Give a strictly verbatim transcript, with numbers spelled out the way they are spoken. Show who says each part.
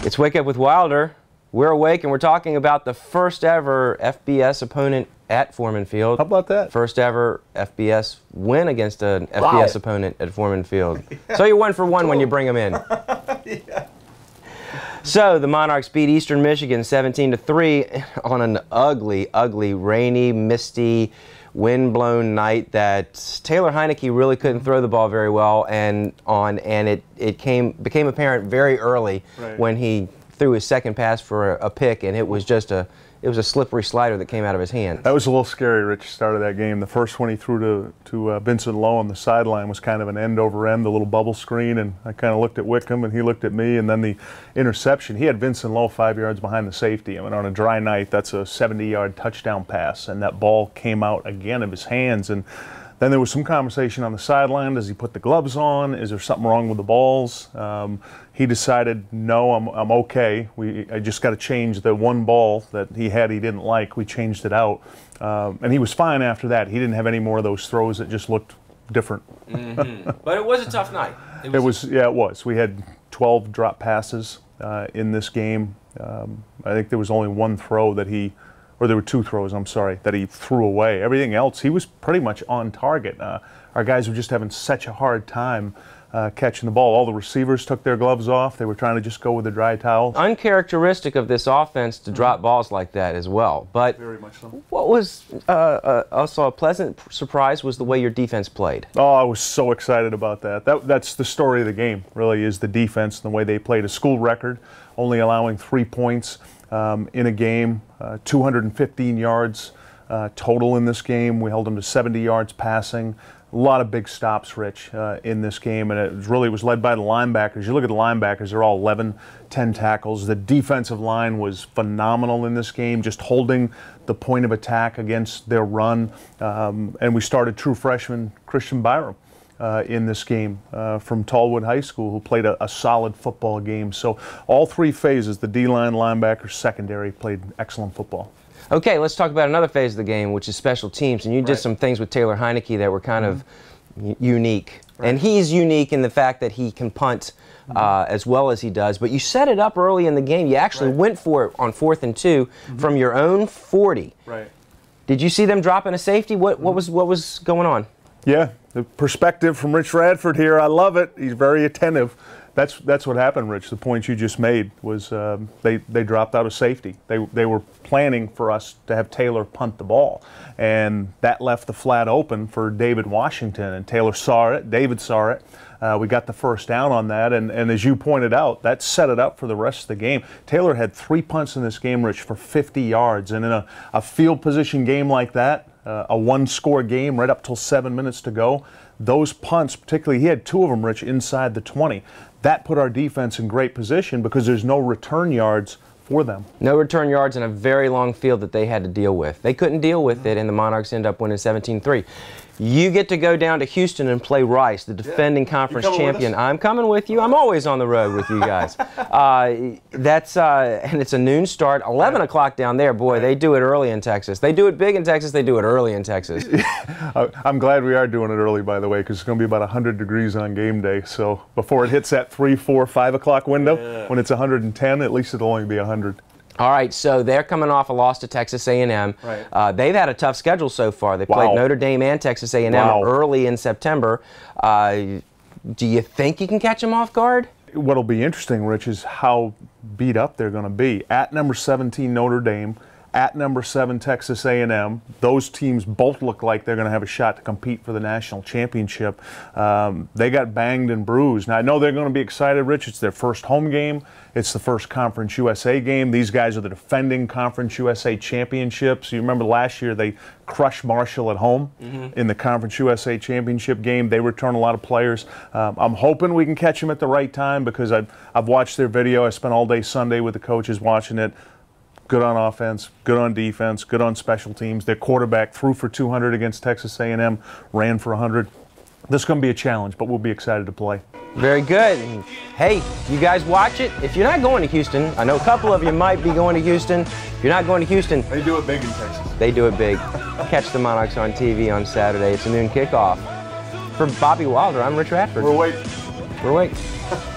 Speaker 1: It's Wake Up with Wilder. We're awake and we're talking about the first ever F B S opponent at Foreman Field.
Speaker 2: How about that?
Speaker 1: First ever F B S win against an
Speaker 2: Wow.
Speaker 1: F B S opponent at Foreman Field. Yeah. So you're one for one cool. when you bring them in.
Speaker 2: Yeah.
Speaker 1: So the Monarchs beat Eastern Michigan seventeen to three on an ugly, ugly, rainy, misty, wind-blown night that Taylor Heineke really couldn't throw the ball very well and on, and it it came became apparent very early
Speaker 2: right.
Speaker 1: when he threw his second pass for a, a pick, and it was just a it was a slippery slider that came out of his hand.
Speaker 2: That was a little scary, Rich, start of that game. The first one he threw to, to uh, Vincent Lowe on the sideline was kind of an end over end, the little bubble screen, and I kind of looked at Wickham and he looked at me, and then the interception. He had Vincent Lowe five yards behind the safety. I mean, on a dry night, that's a seventy yard touchdown pass, and that ball came out again of his hands. And then there was some conversation on the sideline. Does he put the gloves on? Is there something wrong with the balls? Um, he decided, no, I'm, I'm okay. We, I just got to change the one ball that he had he didn't like. We changed it out. Um, and he was fine after that. He didn't have any more of those throws that just looked different.
Speaker 1: Mm-hmm. But it was a tough night.
Speaker 2: It was, it was yeah, it was. We had twelve drop passes uh, in this game. Um, I think there was only one throw that he or there were two throws, I'm sorry, that he threw away. Everything else, he was pretty much on target. Uh, our guys were just having such a hard time uh, catching the ball. All the receivers took their gloves off. They were trying to just go with the dry towel.
Speaker 1: Uncharacteristic of this offense to drop balls like that as well. But
Speaker 2: very much so.
Speaker 1: What was uh, uh, also a pleasant surprise was the way your defense played.
Speaker 2: Oh, I was so excited about that. that. That's the story of the game, really, is the defense and the way they played. A school record, only allowing three points. Um, in a game, uh, two hundred fifteen yards uh, total in this game. We held them to seventy yards passing. A lot of big stops, Rich, uh, in this game, and it was really was led by the linebackers. You look at the linebackers, they're all eleven, ten tackles. The defensive line was phenomenal in this game, just holding the point of attack against their run. Um, and we started true freshman Christian Byram Uh, in this game uh, from Tallwood High School, who played a, a solid football game. So all three phases, the D-line, linebackers, secondary, played excellent football. Okay,
Speaker 1: let's talk about another phase of the game, which is special teams. And you did right. some things with Taylor Heineke that were kind mm-hmm. of unique. Right. And he's unique in the fact that he can punt uh, mm-hmm. as well as he does. But you set it up early in the game. You actually right. went for it on fourth and two mm-hmm. from your own forty.
Speaker 2: Right.
Speaker 1: Did you see them dropping a safety? What, what, was, what was going on?
Speaker 2: Yeah, the perspective from Rich Radford here, I love it. He's very attentive. That's that's what happened, Rich. The point you just made was um, they, they dropped out of safety. They, they were planning for us to have Taylor punt the ball, and that left the flat open for David Washington, and Taylor saw it, David saw it. Uh, we got the first down on that, and, and as you pointed out, that set it up for the rest of the game. Taylor had three punts in this game, Rich, for fifty yards, and in a, a field position game like that, Uh, a one-score game right up till seven minutes to go, those punts, particularly, he had two of them, Rich, inside the twenty. That put our defense in great position because there's no return yards for them.
Speaker 1: No return yards in a very long field that they had to deal with. They couldn't deal with it, and the Monarchs end up winning seventeen three. You get to go down to Houston and play Rice, the defending yeah. conference champion. I'm coming with you. I'm always on the road with you guys. uh, that's uh, and it's a noon start, eleven o'clock down there. Boy, they do it early in Texas. They do it big in Texas. They do it early in Texas.
Speaker 2: I'm glad we are doing it early, by the way, because it's going to be about one hundred degrees on game day. So before it hits that three, four, five o'clock window, yeah. when it's one hundred ten, at least it'll only be one hundred.
Speaker 1: All right, so they're coming off a loss to Texas A and M.
Speaker 2: Right.
Speaker 1: Uh, they've had a tough schedule so far. They
Speaker 2: wow.
Speaker 1: played Notre Dame and Texas A and M
Speaker 2: wow.
Speaker 1: early in September. Uh, do you think you can catch them off guard?
Speaker 2: What'll be interesting, Rich, is how beat up they're going to be. At number seventeen, Notre Dame. At number seven, Texas A and M. Those teams both look like they're going to have a shot to compete for the national championship. Um, they got banged and bruised. Now, I know they're going to be excited, Rich. It's their first home game. It's the first Conference U S A game. These guys are the defending Conference U S A championships. You remember last year they crushed Marshall at home mm-hmm. in the Conference U S A championship game. They return a lot of players. Um, I'm hoping we can catch them at the right time because I've, I've watched their video. I spent all day Sunday with the coaches watching it. Good on offense, good on defense, good on special teams. Their quarterback threw for two hundred against Texas A and M, ran for one hundred. This is going to be a challenge, but we'll be excited to play.
Speaker 1: Very good. And hey, you guys watch it. If you're not going to Houston, I know a couple of you might be going to Houston. If you're not going to Houston,
Speaker 2: they do it big in Texas.
Speaker 1: They do it big. Catch the Monarchs on T V on Saturday. It's a noon kickoff. For Bobby Wilder, I'm Rich Radford.
Speaker 2: We're awake.
Speaker 1: We're awake.